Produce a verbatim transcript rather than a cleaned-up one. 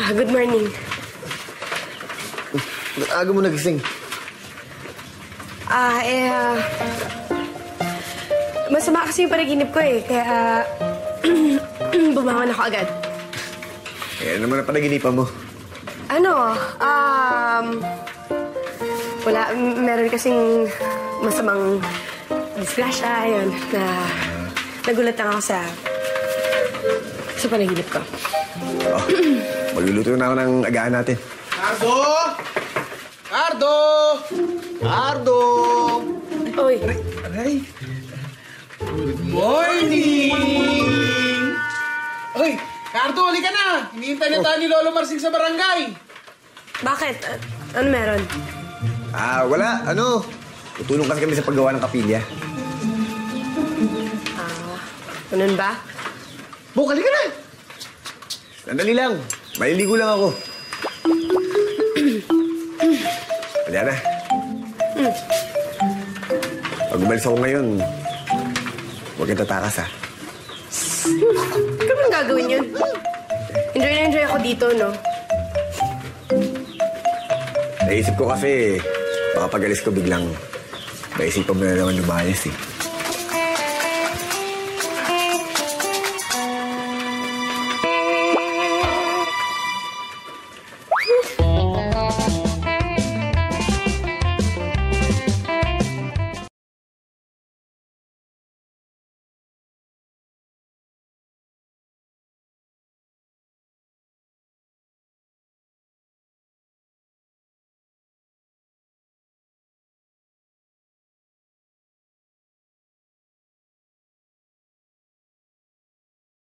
Ah, good morning. Aga mo nagising. Ah, eh... Uh, masama kasi yung panaginip ko eh, kaya... bumangon ako agad. Eh, ano naman ang panaginipan mo? Ano, um... wala, meron kasing masamang disgrasya, yun, na... nagulat lang ako sa... sa panaginip ko. Oh, magluluto na ako ng agaan natin. Cardo! Cardo! Cardo! Uy. Aray, aray. Good morning! Uy, Cardo, huli ka na! Hinihintay na tayo ni Lolo Marsing sa barangay. Bakit? Uh, ano meron? Ah, wala. Ano? Tutulong kasi kami sa paggawa ng kapilya. Ah, ganun ba? Bukali ka na! Sandali lang. Maliligo lang ako. Alyana. Mm. Pag umalis ako ngayon, huwag kang tatakas, ha? Ikaw man gagawin yun. Enjoy na enjoy ako dito, no? Naisip ko kasi, baka pag alis ko biglang, naisipan mo na naman lumayas, eh.